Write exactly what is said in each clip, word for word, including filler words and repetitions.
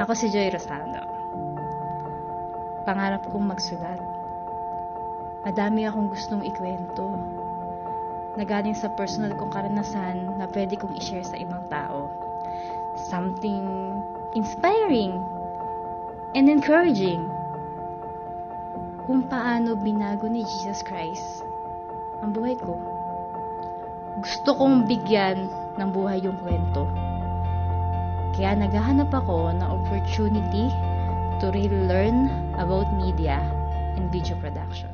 Ako si Joy Rosano. Pangarap kong magsulat. Madami akong gustong ikwento na galing sa personal kong karanasan na pwede kong i-share sa ibang tao. Something inspiring and encouraging. Kung paano binago ni Jesus Christ ang buhay ko. Gusto kong bigyan ng buhay yung kwento. Kaya naghahanap ako ng opportunity to really learn about media and video productions.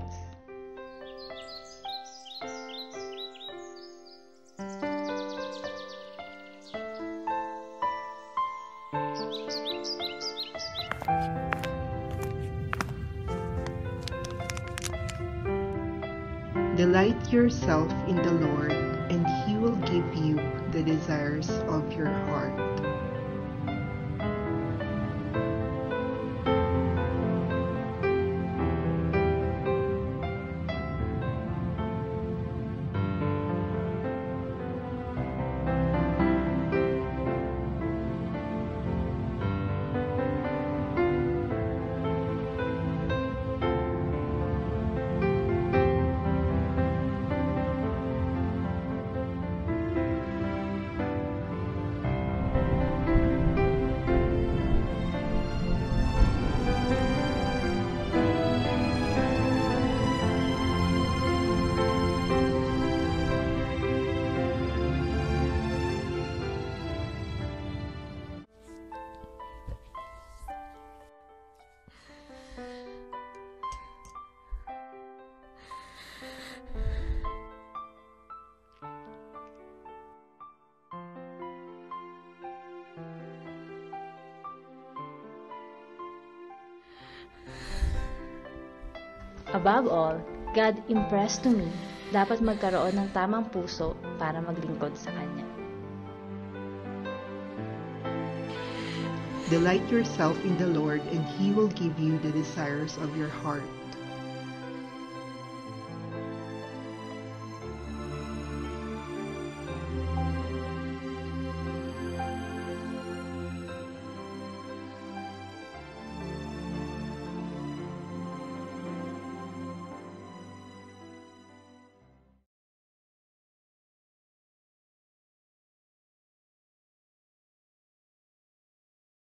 Delight yourself in the Lord, and He will give you the desires of your heart. Above all, God impressed to me, dapat magkaroon ng tamang puso para maglingkod sa Kanya. Delight yourself in the Lord, and He will give you the desires of your heart.